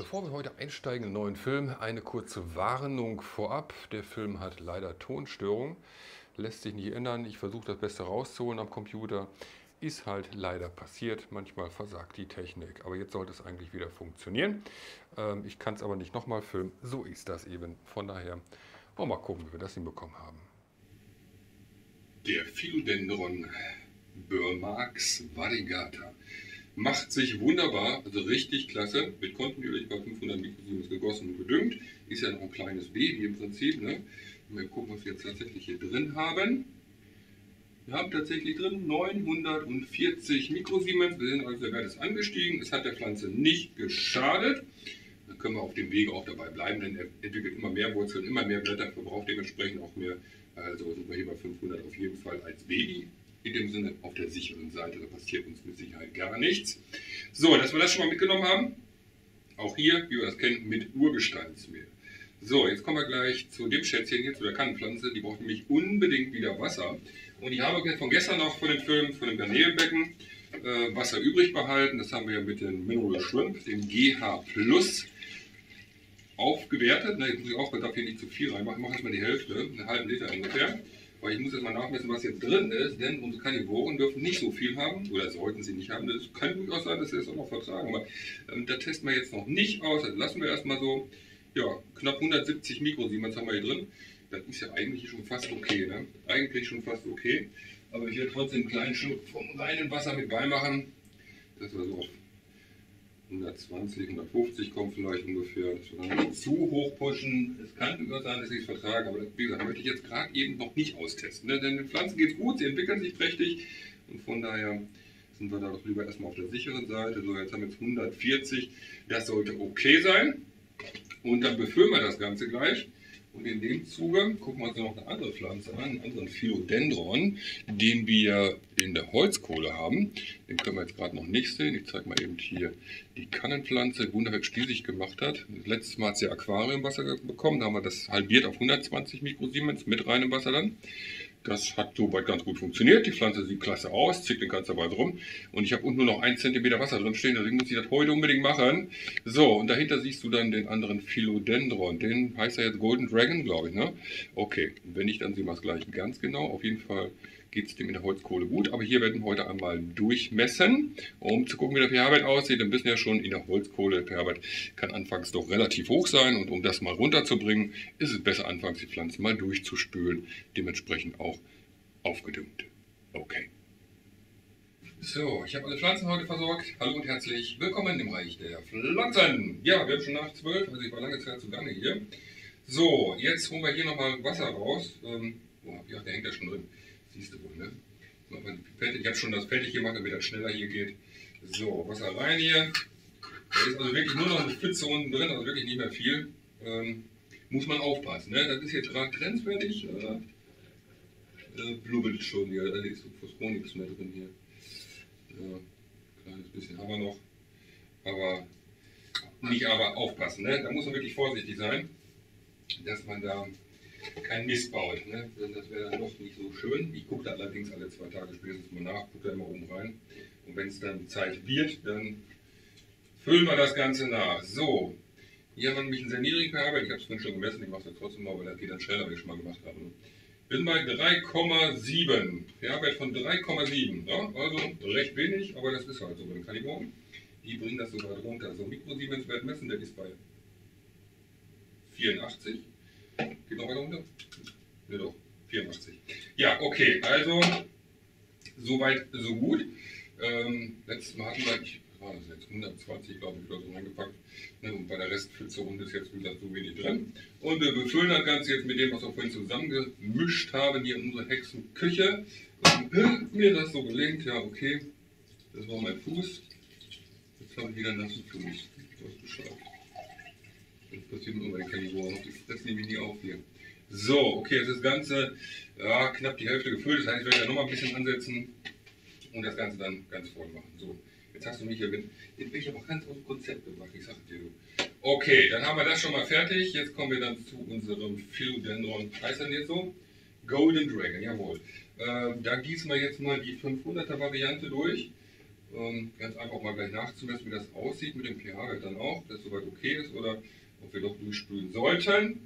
Bevor wir heute einsteigen in einen neuen Film, eine kurze Warnung vorab. Der Film hat leider Tonstörungen, lässt sich nicht ändern. Ich versuche das Beste rauszuholen am Computer. Ist halt leider passiert. Manchmal versagt die Technik. Aber jetzt sollte es eigentlich wieder funktionieren. Ich kann es aber nicht nochmal filmen. So ist das eben. Von daher wollen wir mal gucken, wie wir das hinbekommen haben. Der Philodendron Burmax variegata macht sich wunderbar, also richtig klasse, wird kontinuierlich bei 500 Mikrosiemens gegossen und gedüngt. Ist ja noch ein kleines Baby im Prinzip. Ne? Mal gucken, was wir jetzt tatsächlich hier drin haben. Wir haben tatsächlich drin 940 Mikrosiemens. Wir sind also der Wert ist angestiegen. Es hat der Pflanze nicht geschadet. Dann können wir auf dem Wege auch dabei bleiben, denn er entwickelt immer mehr Wurzeln, immer mehr Blätter, verbraucht dementsprechend auch mehr. Also sind wir hier bei 500 auf jeden Fall als Baby. In dem Sinne auf der sicheren Seite, da passiert uns mit Sicherheit gar nichts. So, dass wir das schon mal mitgenommen haben. Auch hier, wie wir das kennen, mit Urgesteinsmehl. So, jetzt kommen wir gleich zu dem Schätzchen hier, zu der Kannenpflanze. Die braucht nämlich unbedingt wieder Wasser. Und ich habe von gestern noch von dem Film, von dem Garnelenbecken, Wasser übrig behalten. Das haben wir ja mit dem Mineral Shrimp, dem GH Plus, aufgewertet. Na, jetzt muss ich auch, darf hier nicht zu viel reinmachen. Ich mache erstmal die Hälfte, einen halben Liter ungefähr. Weil ich muss jetzt mal nachmessen, was jetzt drin ist, denn unsere Karnivoren dürfen nicht so viel haben, oder sollten sie nicht haben. Das kann durchaus sein, dass sie das auch noch vertragen, aber da testen wir jetzt noch nicht aus. Das lassen wir erstmal so, ja, knapp 170 Mikrosiemens haben wir hier drin. Das ist ja eigentlich schon fast okay, ne? Eigentlich schon fast okay, aber ich werde trotzdem einen kleinen Schluck vom reinen Wasser mit beimachen, dass wir so auf 120, 150 kommt vielleicht ungefähr, dass wir dann nicht zu hoch pushen. Es kann durchaus sein, dass ich es vertrage, aber wie gesagt, möchte ich jetzt gerade eben noch nicht austesten. Ne? Denn den Pflanzen geht es gut, sie entwickeln sich prächtig und von daher sind wir da doch lieber erstmal auf der sicheren Seite. So, jetzt haben wir jetzt 140, das sollte okay sein. Und dann befüllen wir das Ganze gleich. Und in dem Zuge gucken wir uns noch eine andere Pflanze an, einen anderen Philodendron, den wir in der Holzkohle haben. Den können wir jetzt gerade noch nicht sehen. Ich zeige mal eben hier die Kannenpflanze, wunderhübsch die sich gemacht hat. Letztes Mal hat sie Aquariumwasser bekommen, da haben wir das halbiert auf 120 Mikrosiemens mit reinem Wasser dann. Das hat soweit ganz gut funktioniert. Die Pflanze sieht klasse aus, zickt in ganzer Weise rum. Und ich habe unten nur noch 1 cm Wasser drin stehen, deswegen muss ich das heute unbedingt machen. So, und dahinter siehst du dann den anderen Philodendron. Den heißt er jetzt Golden Dragon, glaube ich, ne? Okay, wenn nicht, dann sehen wir es gleich ganz genau. Auf jeden Fall geht es dem in der Holzkohle gut. Aber hier werden wir heute einmal durchmessen, um zu gucken, wie der pH-Wert aussieht. Dann wissen wir ja schon, in der Holzkohle der pH-Wert kann anfangs doch relativ hoch sein. Und um das mal runterzubringen, ist es besser, anfangs die Pflanzen mal durchzuspülen. Dementsprechend auch aufgedüngt. Okay. So, ich habe alle Pflanzen heute versorgt. Hallo und herzlich willkommen im Reich der Pflanzen. Ja, wir haben schon nach 12, also ich war lange Zeit zugange hier. So, jetzt holen wir hier nochmal Wasser raus. Ja, der hängt ja schon drin. Siehst du wohl, ne? Ich habe schon das fertig gemacht, damit das schneller hier geht. So, Wasser rein hier. Da ist also wirklich nur noch eine Pfütze unten drin, also wirklich nicht mehr viel. Muss man aufpassen, ne? Das ist jetzt gerade grenzwertig. Blubbelt schon hier, da ist so Phosphor nichts mehr drin hier. Ja, kleines bisschen haben wir noch. Aber aufpassen, ne? Da muss man wirklich vorsichtig sein, dass man da kein Mist baut. Ne? Das wäre dann doch nicht so schön. Ich gucke da allerdings alle 2 Tage spätestens mal nach, gucke da immer oben rein. Und wenn es dann Zeit wird, dann füllen wir das Ganze nach. So, hier haben wir nämlich einen sehr niedrigen pH-Wert. Ich habe es vorhin schon gemessen, ich mache es trotzdem mal, weil das geht dann schneller, wie ich schon mal gemacht habe. Wir sind bei 3,7. pH-Wert von 3,7. Ja? Also recht wenig, aber das ist halt so bei den Karnivoren. Die bringen das sogar drunter. So, Mikrosiemens-Wert messen, der ist bei 84. Geht noch weiter runter? Ne, doch, 84. Ja, okay, also soweit, so gut. Letztes Mal hatten wir, jetzt 120, glaube ich, oder so reingepackt. Ne, und bei der Restpfütze unten ist jetzt, wie gesagt, so wenig drin. Und wir befüllen das Ganze jetzt mit dem, was wir vorhin zusammengemischt haben, hier in unserer Hexenküche. Und mir das so gelingt, ja, okay. Das war mein Fuß. Jetzt habe ich wieder einen nassen Fuß. Du hast Bescheid. Das passiert nur bei den Karnivoren noch, die fressen nämlich nie auf hier. So, okay, jetzt ist das Ganze ja, knapp die Hälfte gefüllt, das heißt, ich werde ja nochmal ein bisschen ansetzen und das Ganze dann ganz voll machen. So, jetzt hast du mich hier mit, jetzt bin ich aber ganz aus dem Konzept gemacht, ich sag dir du. Okay, dann haben wir das schon mal fertig, jetzt kommen wir dann zu unserem Philodendron, heißt das jetzt so? Golden Dragon, jawohl. Da gießen wir jetzt mal die 500er Variante durch. Ganz einfach mal gleich nachzumessen, wie das aussieht mit dem pH-Wert dann auch, dass es soweit okay ist oder ob wir doch durchspülen sollten.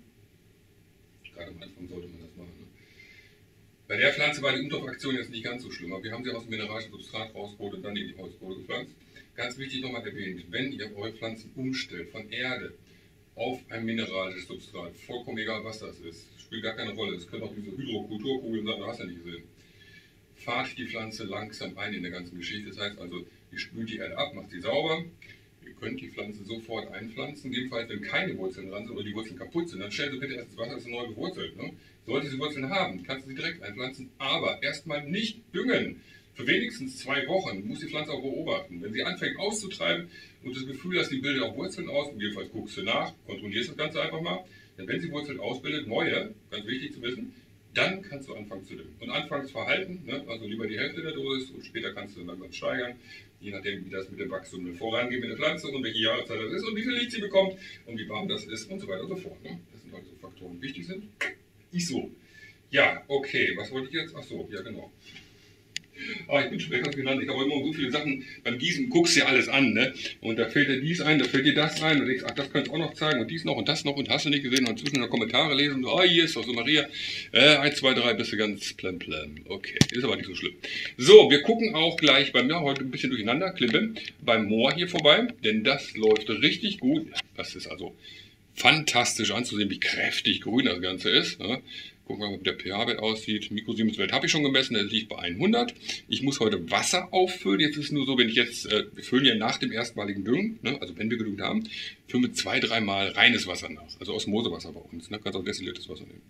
Gerade am Anfang sollte man das machen. Ne? Bei der Pflanze war die Umtopfaktion jetzt nicht ganz so schlimm, aber wir haben sie aus dem mineralischen Substrat rausgeholt und dann in die Holzkohle gepflanzt. Ganz wichtig nochmal erwähnt, wenn ihr eure Pflanzen umstellt von Erde auf ein mineralisches Substrat, vollkommen egal was das ist, spielt gar keine Rolle, es können auch diese Hydrokulturkugeln sein, du hast ja nicht gesehen. Fahrt die Pflanze langsam ein in der ganzen Geschichte, das heißt also, ihr spült die Erde ab, macht sie sauber, ihr könnt die Pflanze sofort einpflanzen, jedenfalls wenn keine Wurzeln dran sind oder die Wurzeln kaputt sind, dann stellt sie bitte erst das Wasser, das ist neu gewurzelt. Ne? Sollte sie Wurzeln haben, kannst du sie direkt einpflanzen, aber erstmal nicht düngen. Für wenigstens 2 Wochen muss die Pflanze auch beobachten. Wenn sie anfängt auszutreiben und das Gefühl hast, die bildet auch Wurzeln aus, jedenfalls guckst du nach, kontrollierst das Ganze einfach mal, denn wenn sie Wurzeln ausbildet, neue, ganz wichtig zu wissen, dann kannst du anfangen zu düngen. Und Anfangsverhalten, ne, also lieber die Hälfte der Dosis und später kannst du dann langsam steigern, je nachdem wie das mit dem Wachstum vorangeht mit der Pflanze und welche Jahreszeit das ist und wie viel Licht sie bekommt und wie warm das ist und so weiter und so fort. Ne? Das sind also Faktoren, die wichtig sind. So. Ja, okay, was wollte ich jetzt? Ach so, ja genau. Ah, ich bin schon ganz genannt. Ich habe immer so viele Sachen. Beim Gießen guckst du ja alles an, ne? Und da fällt dir dies ein, da fällt dir das ein. Und denkst, ach, das könntest du auch noch zeigen. Und dies noch und das noch. Und hast du nicht gesehen. Und zwischen den Kommentare lesen. Und so, ah, hier ist doch so Maria. 1, 2, 3, bist du ganz plan. Okay, ist aber nicht so schlimm. So, wir gucken auch gleich bei mir heute ein bisschen durcheinander. Klippe beim Moor hier vorbei. Denn das läuft richtig gut. Das ist also fantastisch anzusehen, wie kräftig grün das Ganze ist. Ne? Gucken wir mal, wie der pH-Wert aussieht. Mikrosiemenswert habe ich schon gemessen, der liegt bei 100. Ich muss heute Wasser auffüllen. Jetzt ist es nur so, wenn ich jetzt, wir füllen ja nach dem erstmaligen Düngen, ne, also wenn wir gedüngt haben, füllen wir 2, 3 Mal reines Wasser nach. Also Osmosewasser bei uns. Ne, kannst auch destilliertes Wasser nehmen.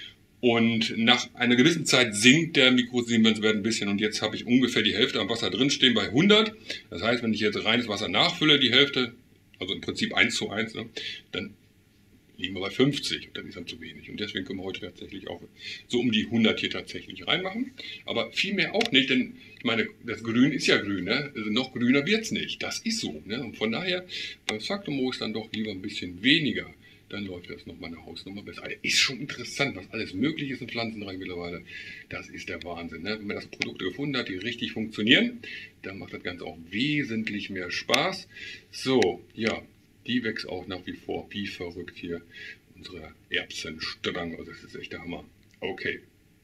Und nach einer gewissen Zeit sinkt der Mikrosiemenswert ein bisschen und jetzt habe ich ungefähr die Hälfte am Wasser drin stehen bei 100. Das heißt, wenn ich jetzt reines Wasser nachfülle, die Hälfte, also im Prinzip 1:1, ne, dann liegen wir bei 50 und dann ist dann zu wenig. Und deswegen können wir heute tatsächlich auch so um die 100 hier tatsächlich reinmachen. Aber viel mehr auch nicht, denn ich meine, das Grün ist ja grün, ne? Also noch grüner wird es nicht. Das ist so. Ne? Und von daher, beim Saccharomyces dann doch lieber ein bisschen weniger. Dann läuft das nochmal eine Hausnummer besser. Also ist schon interessant, was alles möglich ist in Pflanzenreich mittlerweile. Das ist der Wahnsinn. Ne? Wenn man das Produkte gefunden hat, die richtig funktionieren, dann macht das Ganze auch wesentlich mehr Spaß. So, ja. Die wächst auch nach wie vor wie verrückt hier. Unsere Erbsenstange, also das ist echt der Hammer. Okay.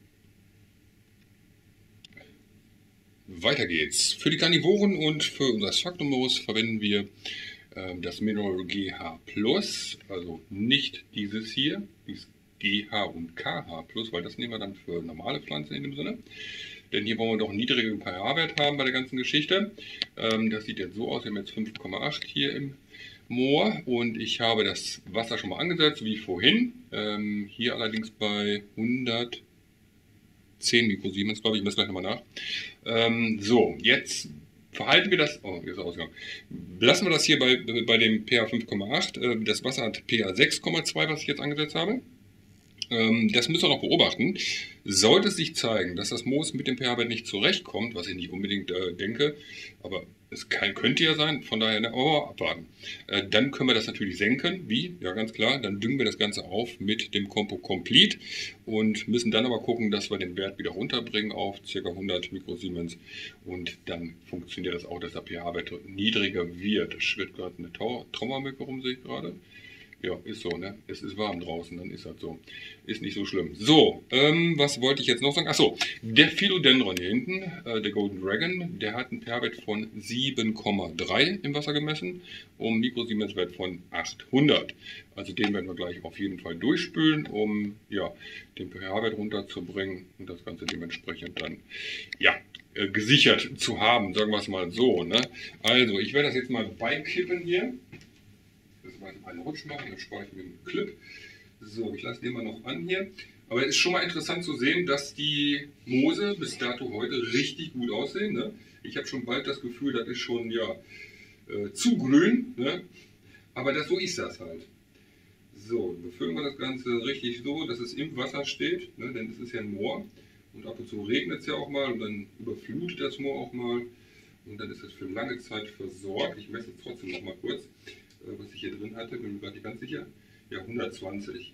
Weiter geht's. Für die Karnivoren und für unser Saccharomyces verwenden wir das Mineral GH+, also nicht dieses hier, dieses GH und KH+, weil das nehmen wir dann für normale Pflanzen in dem Sinne. Denn hier wollen wir doch einen niedrigen pH-Wert haben bei der ganzen Geschichte. Das sieht jetzt so aus, wir haben jetzt 5,8 hier im Moor und ich habe das Wasser schon mal angesetzt, wie vorhin. Hier allerdings bei 110 Mikrosiemens, glaube ich, ich messe gleich nochmal nach. So, jetzt verhalten wir das, oh, hier ist er ausgegangen. Lassen wir das hier bei dem pH 5,8. Das Wasser hat pH 6,2, was ich jetzt angesetzt habe. Das müssen wir noch beobachten. Sollte es sich zeigen, dass das Moos mit dem pH-Wert nicht zurechtkommt, was ich nicht unbedingt denke, aber es könnte ja sein, von daher aber abwarten. Dann können wir das natürlich senken. Wie? Ja, ganz klar. Dann düngen wir das Ganze auf mit dem Compo Complete und müssen dann aber gucken, dass wir den Wert wieder runterbringen auf ca. 100 Mikrosiemens und dann funktioniert das auch, dass der pH-Wert niedriger wird. Da schwirrt gerade eine Trauermücke rum, sehe ich gerade. Ja, ist so, ne? Es ist warm draußen, dann ist das so. Ist nicht so schlimm. So, was wollte ich jetzt noch sagen? Achso, der Philodendron hier hinten, der Golden Dragon, der hat einen pH-Wert von 7,3 im Wasser gemessen und Mikrosiemenswert von 800. Also den werden wir gleich auf jeden Fall durchspülen, um ja, den pH-Wert runterzubringen und das Ganze dementsprechend dann, ja, gesichert zu haben, sagen wir es mal so. Ne? Also, ich werde das jetzt mal beikippen hier. Einen Rutsch machen, dann spare ich mir den Clip. So, ich lasse den mal noch an hier. Aber es ist schon mal interessant zu sehen, dass die Moose bis dato heute richtig gut aussehen. Ne? Ich habe schon bald das Gefühl, das ist schon ja, zu grün. Ne? Aber so ist das halt. So, befüllen wir das Ganze richtig so, dass es im Wasser steht. Ne? Denn es ist ja ein Moor. Und ab und zu regnet es ja auch mal und dann überflutet das Moor auch mal. Und dann ist es für lange Zeit versorgt. Ich messe trotzdem noch mal kurz, was ich hier drin hatte, bin mir gerade nicht ganz sicher. Ja, 120.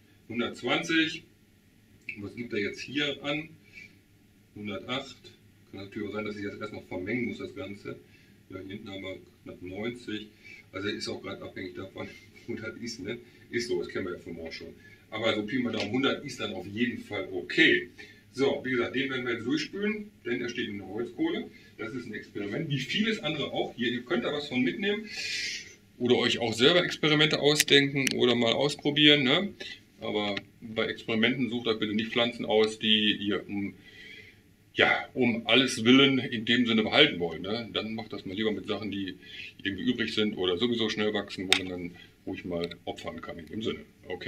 120. Was gibt er jetzt hier an? 108. Kann natürlich auch sein, dass ich jetzt erst noch vermengen muss, das Ganze. Ja, hier hinten haben wir knapp 90. Also ist auch gerade abhängig davon, 100 ist, ne? Ist so, das kennen wir ja von morgen schon. Aber so Pi mal Daumen 100 ist dann auf jeden Fall okay. So, wie gesagt, den werden wir jetzt durchspülen, denn er steht in der Holzkohle. Das ist ein Experiment, wie vieles andere auch. Hier, ihr könnt da was von mitnehmen oder euch auch selber Experimente ausdenken oder mal ausprobieren. Ne? Aber bei Experimenten sucht euch bitte nicht Pflanzen aus, die ihr um alles Willen in dem Sinne behalten wollen. Ne? Dann macht das mal lieber mit Sachen, die irgendwie übrig sind oder sowieso schnell wachsen, wo man dann ruhig mal opfern kann in dem Sinne. Okay.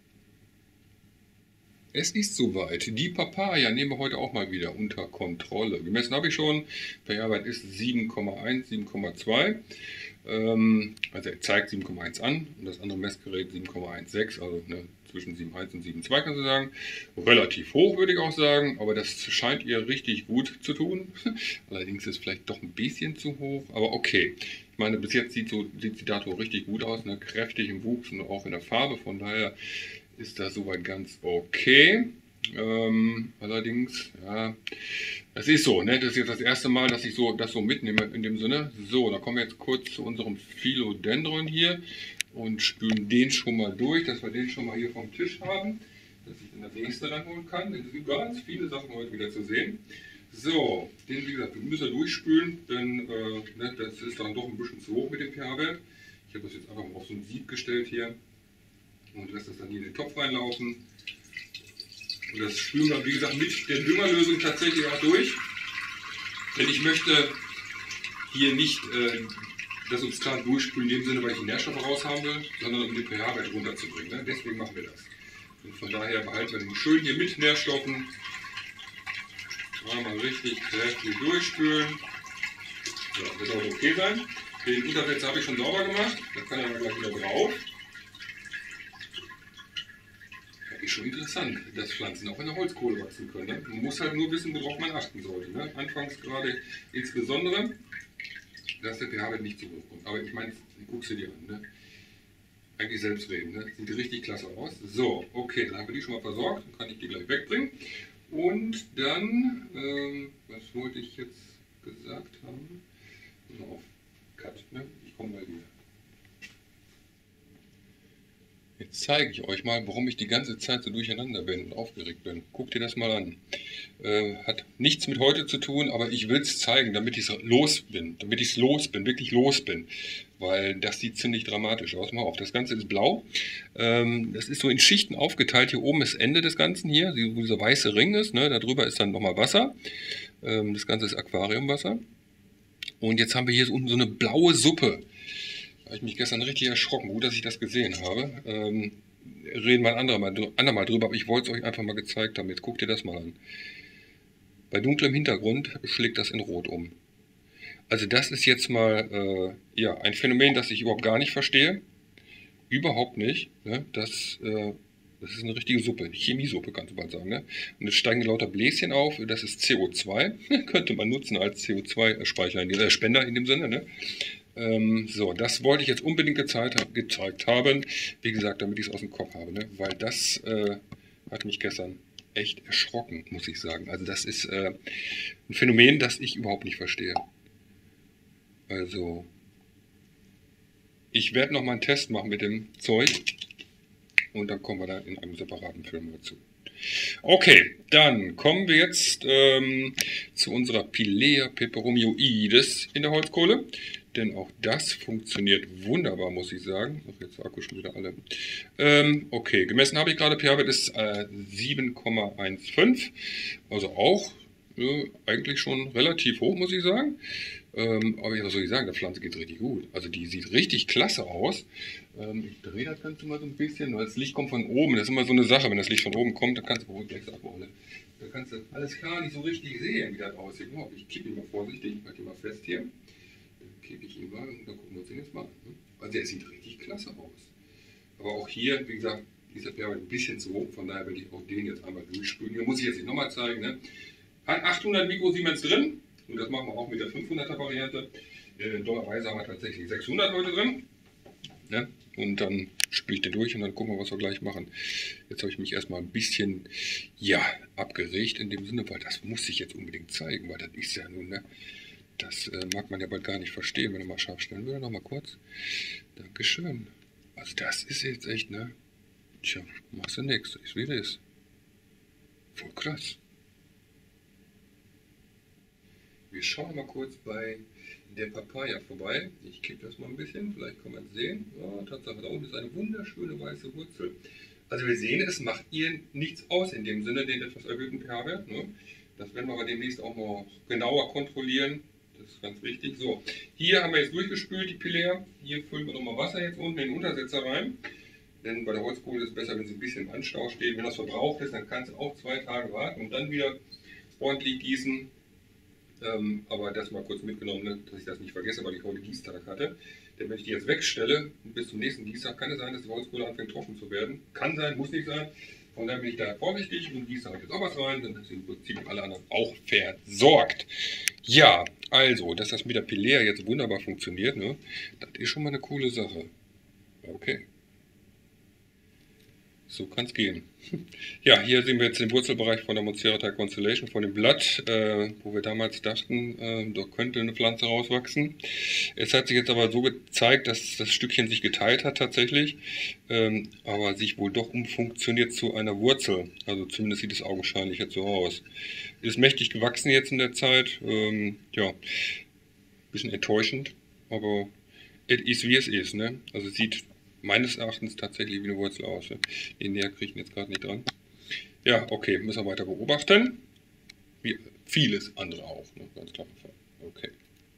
Es ist soweit. Die Papaya nehmen wir heute auch mal wieder unter Kontrolle. Gemessen habe ich schon. pH-Wert ist 7,1, 7,2. Also er zeigt 7,1 an und das andere Messgerät 7,16, also zwischen 7,1 und 7,2 kannst du sagen. Relativ hoch würde ich auch sagen, aber das scheint ihr richtig gut zu tun. Allerdings ist es vielleicht doch ein bisschen zu hoch, aber okay. Ich meine, bis jetzt sieht die Dato richtig gut aus, ne? Kräftig im Wuchs und auch in der Farbe, von daher ist das soweit ganz okay. Allerdings, ja, das ist so, ne? Das ist jetzt das erste Mal, dass ich das so mitnehme in dem Sinne. So, da kommen wir jetzt kurz zu unserem Philodendron hier und spülen den schon mal durch, dass wir den schon mal hier vom Tisch haben, dass ich dann das nächste ranholen kann. Es sind ganz viele Sachen heute wieder zu sehen. So, den, wie gesagt, wir müssen durchspülen, denn das ist dann doch ein bisschen zu hoch mit dem pH-Wert. Ich habe das jetzt einfach mal auf so ein Sieb gestellt hier und lasse das dann hier in den Topf reinlaufen. Und das spülen wir, wie gesagt, mit der Düngerlösung tatsächlich auch durch. Denn ich möchte hier nicht das Substrat durchspülen in dem Sinne, weil ich die Nährstoffe raushaben will, sondern um den pH-Wert runterzubringen. Ne? Deswegen machen wir das. Und von daher behalten wir den schön hier mit Nährstoffen. Mal richtig kräftig durchspülen. So, das sollte okay sein. Den Untersetzer habe ich schon sauber gemacht. Da kann er mal gleich wieder drauf. Ist schon interessant, dass Pflanzen auch in der Holzkohle wachsen können. Ne? Man muss halt nur wissen, worauf man achten sollte. Ne? Anfangs gerade insbesondere, dass der pH-Wert nicht zu hoch kommt. Aber ich meine, guck sie dir an. Ne? Eigentlich selbstredend. Ne? Sieht richtig klasse aus. So, okay, dann haben wir die schon mal versorgt. Dann kann ich die gleich wegbringen. Und dann, was wollte ich jetzt gesagt haben? Auf Cut. Ne? Ich komme mal wieder. Jetzt zeige ich euch mal, warum ich die ganze Zeit so durcheinander bin und aufgeregt bin. Guckt ihr das mal an. Hat nichts mit heute zu tun, aber ich will es zeigen, damit ich es los bin. Wirklich los bin. Weil das sieht ziemlich dramatisch aus. Mal auf, das Ganze ist blau. Das ist so in Schichten aufgeteilt. Hier oben ist das Ende des Ganzen hier, wo dieser weiße Ring ist. Ne? Darüber ist dann nochmal Wasser. Das Ganze ist Aquariumwasser. Und jetzt haben wir hier unten so eine blaue Suppe. Da habe ich mich gestern richtig erschrocken. Gut, dass ich das gesehen habe. Reden wir ein andermal drüber, aber ich wollte es euch einfach mal gezeigt haben. Jetzt guckt ihr das mal an. Bei dunklem Hintergrund schlägt das in Rot um. Also das ist jetzt mal ein Phänomen, das ich überhaupt gar nicht verstehe. Überhaupt nicht. Ne? Das ist eine richtige Suppe, eine Chemiesuppe, kannst du mal sagen. Ne? Und es steigen lauter Bläschen auf, das ist CO2. Könnte man nutzen als CO2-Speicher, Spender in dem Sinne. Ne? So, das wollte ich jetzt unbedingt gezeigt haben. Wie gesagt, damit ich es aus dem Kopf habe. Ne? Weil das hat mich gestern echt erschrocken, muss ich sagen. Also das ist ein Phänomen, das ich überhaupt nicht verstehe. Also, ich werde noch mal einen Test machen mit dem Zeug und dann kommen wir da in einem separaten Film dazu. Okay, dann kommen wir jetzt zu unserer Pilea peperomioides in der Holzkohle. Denn auch das funktioniert wunderbar, muss ich sagen. Ach, jetzt Akku schon wieder alle. Okay, gemessen habe ich gerade, pH-Wert ist 7,15. Also auch eigentlich schon relativ hoch, muss ich sagen. Aber was soll ich sagen, der Pflanze geht richtig gut. Also die sieht richtig klasse aus. Ich drehe das Ganze mal so ein bisschen, weil das Licht kommt von oben. Das ist immer so eine Sache, wenn das Licht von oben kommt, dann kannst du gleich Akku alle. Da kannst du alles klar nicht so richtig sehen, wie das aussieht. Ich kippe ihn mal vorsichtig, ich halte ihn mal fest hier. Gebe ich ihn mal und dann gucken wir uns den jetzt mal an. Also der sieht richtig klasse aus. Aber auch hier, wie gesagt, ist der pH-Wert ein bisschen zu hoch, von daher werde ich auch den jetzt einmal durchspülen. Hier muss ich jetzt nicht nochmal zeigen. Ne? Hat 800 Mikrosiemens drin und das machen wir auch mit der 500er Variante. Dollarweise haben wir tatsächlich 600 heute drin. Ne? Und dann spüle ich den durch und dann gucken wir, was wir gleich machen. Jetzt habe ich mich erstmal ein bisschen abgeregt in dem Sinne, weil das muss ich jetzt unbedingt zeigen, weil das ist ja nun, ne? Das mag man ja bald gar nicht verstehen, wenn er mal scharf stellen würde. Nochmal kurz. Dankeschön. Also das ist jetzt echt, ne? Tja, machst du nichts. Ist wie das ist. Voll krass. Wir schauen mal kurz bei der Papaya vorbei. Ich kippe das mal ein bisschen, vielleicht kann man es sehen. Ja, Tatsache, da unten ist eine wunderschöne weiße Wurzel. Also wir sehen, es macht ihr nichts aus in dem Sinne, den etwas erhöhten pH-Wert. Ne? Das werden wir aber demnächst auch noch genauer kontrollieren. Das ist ganz wichtig. So, hier haben wir jetzt durchgespült, die Pilär. Hier füllen wir nochmal Wasser jetzt unten in den Untersetzer rein. Denn bei der Holzkohle ist es besser, wenn sie ein bisschen im Anstau steht. Wenn das verbraucht ist, dann kannst du auch 2 Tage warten und dann wieder ordentlich gießen. Aber das mal kurz mitgenommen, ne, dass ich das nicht vergesse, weil ich heute Gießtag hatte. Denn wenn ich die jetzt wegstelle, bis zum nächsten Gießtag, kann es sein, dass die Holzkohle anfängt trocken zu werden. Kann sein, muss nicht sein. Von daher bin ich da vorsichtig und gieße halt jetzt auch was rein, dann sind im Prinzip alle anderen auch versorgt. Ja, also, dass das mit der Pilär jetzt wunderbar funktioniert, ne, das ist schon mal eine coole Sache. Okay. So kann es gehen. Ja, hier sehen wir jetzt den Wurzelbereich von der Monstera Constellation, von dem Blatt, wo wir damals dachten, da könnte eine Pflanze rauswachsen. Es hat sich jetzt aber so gezeigt, dass das Stückchen sich geteilt hat tatsächlich, aber sich wohl doch umfunktioniert zu einer Wurzel. Also zumindest sieht es augenscheinlich jetzt so aus. Ist mächtig gewachsen jetzt in der Zeit. Ja, ein bisschen enttäuschend, aber es ist wie es ist. Ne? Also es sieht meines Erachtens tatsächlich wie eine Wurzel aus. Den näher kriege ich jetzt gerade nicht dran. Ja, okay, müssen wir weiter beobachten. Wie vieles andere auch, ne? Ganz klar. Okay.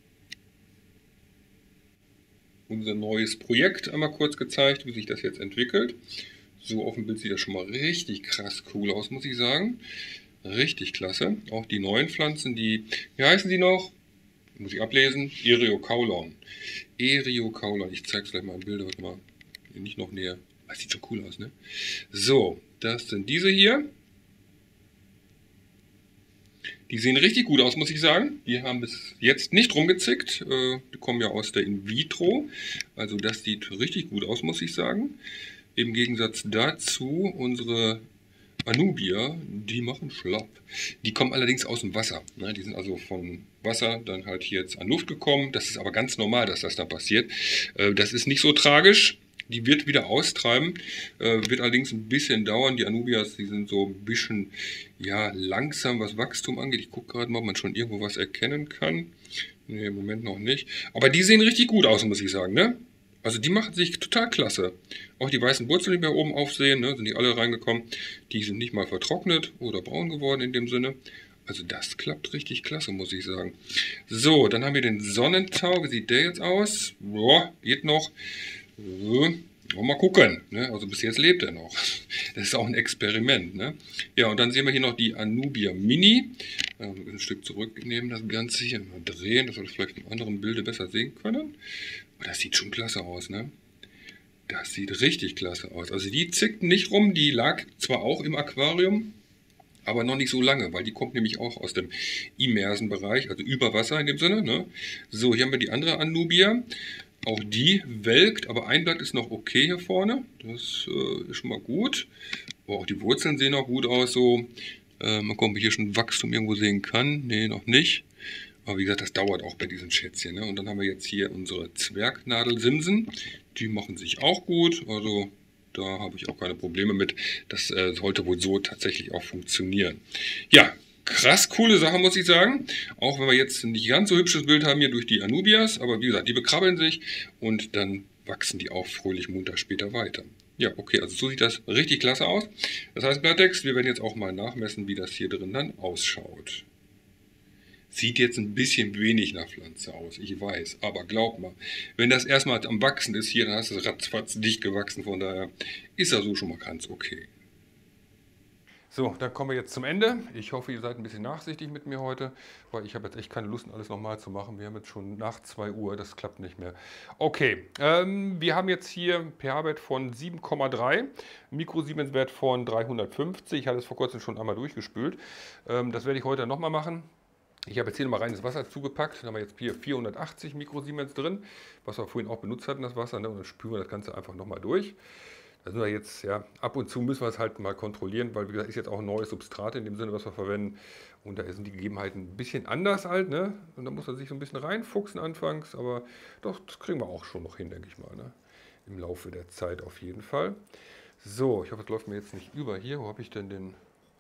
Unser neues Projekt einmal kurz gezeigt, wie sich das jetzt entwickelt. So auf dem Bild sieht das schon mal richtig krass cool aus, muss ich sagen. Richtig klasse. Auch die neuen Pflanzen, die, wie heißen die noch? Muss ich ablesen. Eriocaulon. Eriocaulon. Ich zeige es gleich mal im Bild. Warte mal. Nicht noch näher. Das sieht schon cool aus, ne? So, das sind diese hier. Die sehen richtig gut aus, muss ich sagen. Die haben bis jetzt nicht rumgezickt. Die kommen ja aus der In-vitro. Also das sieht richtig gut aus, muss ich sagen. Im Gegensatz dazu unsere Anubia, die machen schlapp. Die kommen allerdings aus dem Wasser. Ne? Die sind also von Wasser dann halt hier jetzt an Luft gekommen. Das ist aber ganz normal, dass das dann passiert. Das ist nicht so tragisch. Die wird wieder austreiben, wird allerdings ein bisschen dauern. Die Anubias, die sind so ein bisschen ja, langsam, was Wachstum angeht. Ich gucke gerade mal, ob man schon irgendwo was erkennen kann. Ne, im Moment noch nicht. Aber die sehen richtig gut aus, muss ich sagen. Ne? Also die machen sich total klasse. Auch die weißen Wurzeln, die wir oben aufsehen, ne, sind die alle reingekommen. Die sind nicht mal vertrocknet oder braun geworden in dem Sinne. Also das klappt richtig klasse, muss ich sagen. So, dann haben wir den Sonnentau. Wie sieht der jetzt aus? Boah, geht noch. Mal gucken, ne? Also bis jetzt lebt er noch. Das ist auch ein Experiment. Ne? Ja, und dann sehen wir hier noch die Anubia Mini. Ein Stück zurücknehmen, das Ganze hier mal drehen, dass wir das vielleicht im anderen Bilde besser sehen können. Aber das sieht schon klasse aus, ne? Das sieht richtig klasse aus. Also die zickt nicht rum, die lag zwar auch im Aquarium, aber noch nicht so lange, weil die kommt nämlich auch aus dem immersen Bereich, also über Wasser in dem Sinne. Ne? So, hier haben wir die andere Anubia. Auch die welkt, aber ein Blatt ist noch okay hier vorne. Das ist schon mal gut. Aber auch die Wurzeln sehen auch gut aus. So. Mal gucken, ob ich hier schon Wachstum irgendwo sehen kann. Ne, noch nicht. Aber wie gesagt, das dauert auch bei diesen Schätzchen. Ne? Und dann haben wir jetzt hier unsere Zwergnadel-Simsen. Die machen sich auch gut. Also da habe ich auch keine Probleme mit. Das sollte wohl so tatsächlich auch funktionieren. Ja. Krass coole Sache, muss ich sagen. Auch wenn wir jetzt ein nicht ganz so hübsches Bild haben hier durch die Anubias. Aber wie gesagt, die bekrabbeln sich und dann wachsen die auch fröhlich munter später weiter. Ja, okay, also so sieht das richtig klasse aus. Das heißt, Blatttext, wir werden jetzt auch mal nachmessen, wie das hier drin dann ausschaut. Sieht jetzt ein bisschen wenig nach Pflanze aus, ich weiß. Aber glaub mal, wenn das erstmal am Wachsen ist hier, dann hast du es ratzfatz dicht gewachsen. Von daher ist das so schon mal ganz okay. So, dann kommen wir jetzt zum Ende. Ich hoffe, ihr seid ein bisschen nachsichtig mit mir heute, weil ich habe jetzt echt keine Lust, alles nochmal zu machen. Wir haben jetzt schon nach 2 Uhr, das klappt nicht mehr. Okay, wir haben jetzt hier einen pH-Wert von 7,3, Mikrosiemens-Wert von 350. Ich hatte es vor kurzem schon einmal durchgespült. Das werde ich heute nochmal machen. Ich habe jetzt hier nochmal reines Wasser zugepackt. Dann haben wir jetzt hier 480 Mikrosiemens drin, was wir vorhin auch benutzt hatten, das Wasser. Ne? Und dann spülen wir das Ganze einfach nochmal durch. Also nur jetzt, ja, ab und zu müssen wir es halt mal kontrollieren, weil wie gesagt, ist jetzt auch ein neues Substrat in dem Sinne, was wir verwenden. Und da sind die Gegebenheiten ein bisschen anders halt, ne? Und da muss man sich so ein bisschen reinfuchsen anfangs, aber doch, das kriegen wir auch schon noch hin, denke ich mal, ne? Im Laufe der Zeit auf jeden Fall. So, ich hoffe, es läuft mir jetzt nicht über hier. Wo habe ich denn den?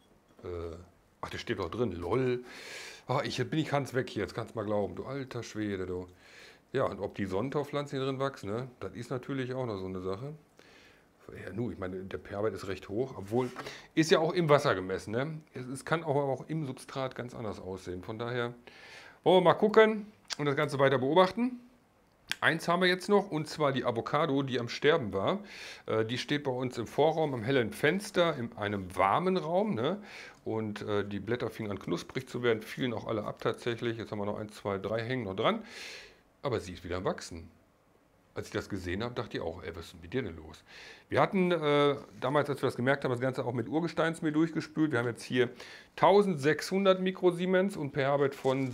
Ach, der steht doch drin. LOL. Ah, bin ich ganz weg hier, jetzt kannst du mal glauben. Du alter Schwede, du. Ja, und ob die Sonnentaufpflanzen hier drin wachsen, ne? Das ist natürlich auch noch so eine Sache. Ja, nu, ich meine, der pH-Wert ist recht hoch, obwohl ist ja auch im Wasser gemessen. Ne? Es kann auch im Substrat ganz anders aussehen. Von daher wollen wir mal gucken und das Ganze weiter beobachten. Eins haben wir jetzt noch, und zwar die Avocado, die am Sterben war. Die steht bei uns im Vorraum am hellen Fenster in einem warmen Raum. Ne? Und die Blätter fingen an knusprig zu werden, fielen auch alle ab tatsächlich. Jetzt haben wir noch 1, 2, 3 hängen noch dran. Aber sie ist wieder am Wachsen. Als ich das gesehen habe, dachte ich auch, ey, was ist denn mit dir denn los? Wir hatten damals, als wir das gemerkt haben, das Ganze auch mit Urgesteinsmehl durchgespült. Wir haben jetzt hier 1600 Mikrosiemens und pH-Wert von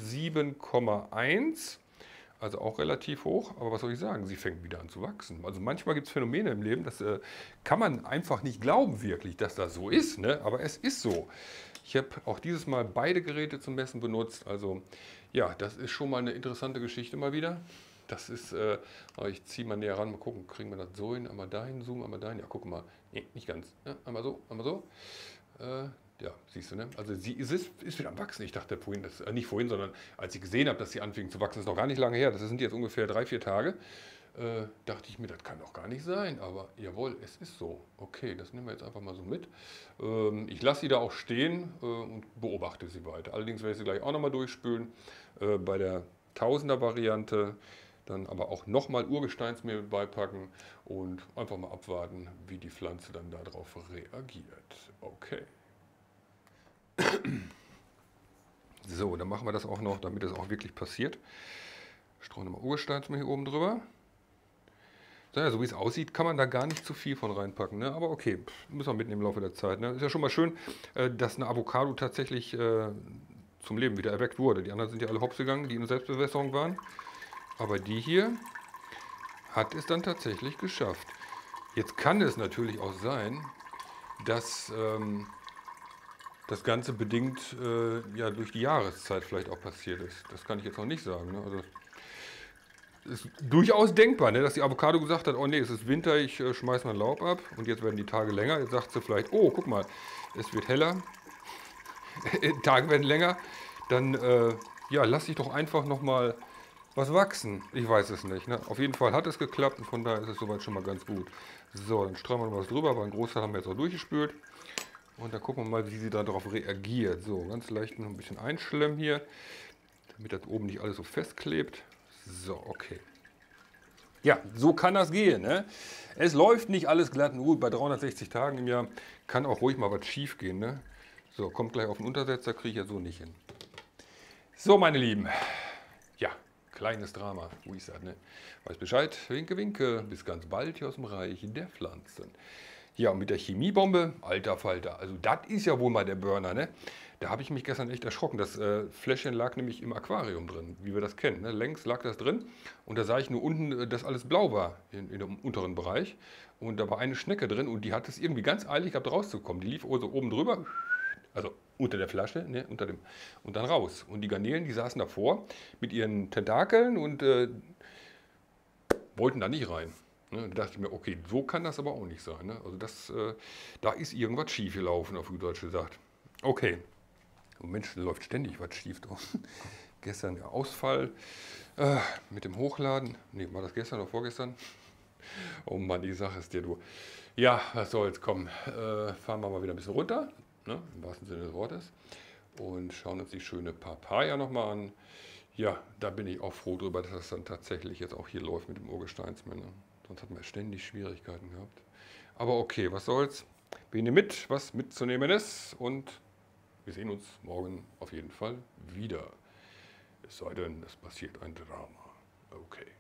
7,1. Also auch relativ hoch, aber was soll ich sagen, sie fängt wieder an zu wachsen. Also manchmal gibt es Phänomene im Leben, das kann man einfach nicht glauben wirklich, dass das so ist, ne? Aber es ist so. Ich habe auch dieses Mal beide Geräte zum Messen benutzt, also ja, das ist schon mal eine interessante Geschichte mal wieder. Das ist, ich ziehe mal näher ran, mal gucken, kriegen wir das so hin, einmal dahin, zoomen, einmal dahin, ja, guck mal, nee, nicht ganz, ja, einmal so, ja, siehst du, ne? Also sie ist wieder am Wachsen. Ich dachte vorhin, nicht vorhin, sondern als ich gesehen habe, dass sie anfing zu wachsen, ist noch gar nicht lange her, das sind jetzt ungefähr 3, 4 Tage, dachte ich mir, das kann doch gar nicht sein. Aber jawohl, es ist so. Okay, das nehmen wir jetzt einfach mal so mit. Ich lasse sie da auch stehen und beobachte sie weiter. Allerdings werde ich sie gleich auch nochmal durchspülen. Bei der 1000er Variante dann aber auch nochmal Urgesteinsmehl beipacken und einfach mal abwarten, wie die Pflanze dann darauf reagiert. Okay. So, dann machen wir das auch noch, damit es auch wirklich passiert. Streuen wir mal Urgesteinsmehl hier oben drüber. So wie es aussieht, kann man da gar nicht zu viel von reinpacken. Ne? Aber okay, müssen wir mitnehmen im Laufe der Zeit. Ne? Ist ja schon mal schön, dass eine Avocado tatsächlich zum Leben wieder erweckt wurde. Die anderen sind ja alle hops gegangen, die in der Selbstbewässerung waren. Aber die hier hat es dann tatsächlich geschafft. Jetzt kann es natürlich auch sein, dass das Ganze bedingt ja, durch die Jahreszeit vielleicht auch passiert ist. Das kann ich jetzt noch nicht sagen. Ne? Also, ist durchaus denkbar, ne, dass die Avocado gesagt hat, oh nee, es ist Winter, ich schmeiß mein Laub ab und jetzt werden die Tage länger. Jetzt sagt sie vielleicht, oh, guck mal, es wird heller, Tage werden länger, dann ja, lass ich doch einfach nochmal was wachsen. Ich weiß es nicht. Ne? Auf jeden Fall hat es geklappt und von daher ist es soweit schon mal ganz gut. So, dann streuen wir noch was drüber, aber einen Großteil haben wir jetzt auch durchgespült. Und dann gucken wir mal, wie sie darauf reagiert. So, ganz leicht noch ein bisschen einschlemmen hier, damit das oben nicht alles so festklebt. So, okay. Ja, so kann das gehen. Ne? Es läuft nicht alles glatt und gut. Bei 360 Tagen im Jahr kann auch ruhig mal was schief gehen. Ne? So, kommt gleich auf den Untersetzer, kriege ich ja so nicht hin. So, meine Lieben. Ja, kleines Drama. Wo ist das, ne? Weiß Bescheid. Winke, winke. Bis ganz bald hier aus dem Reich der Pflanzen. Ja, und mit der Chemiebombe, alter Falter. Also das ist ja wohl mal der Burner, ne? Da habe ich mich gestern echt erschrocken. Das Fläschchen lag nämlich im Aquarium drin, wie wir das kennen. Ne? Längs lag das drin und da sah ich nur unten, dass alles blau war in dem unteren Bereich. Und da war eine Schnecke drin und die hat es irgendwie ganz eilig gehabt rauszukommen. Die lief also oben drüber, also unter der Flasche, ne? Und dann raus. Und die Garnelen, die saßen davor mit ihren Tentakeln und wollten da nicht rein. Ne? Da dachte ich mir, okay, so kann das aber auch nicht sein. Ne? Also da ist irgendwas schief gelaufen, auf gut Deutsch gesagt. Okay. Mensch, da läuft ständig was schief. Gestern der Ausfall mit dem Hochladen. Ne, war das gestern oder vorgestern? Oh Mann, die Sache ist dir, du. Ja, was soll's, komm. Fahren wir mal wieder ein bisschen runter, ne? Im wahrsten Sinne des Wortes. Und schauen uns die schöne Papaya nochmal an. Ja, da bin ich auch froh drüber, dass das dann tatsächlich jetzt auch hier läuft mit dem Urgesteinsmehl. Ne? Sonst hat man ständig Schwierigkeiten gehabt. Aber okay, was soll's. Wir nehmen mit, was mitzunehmen ist und wir sehen uns morgen auf jeden Fall wieder. Es sei denn, es passiert ein Drama. Okay.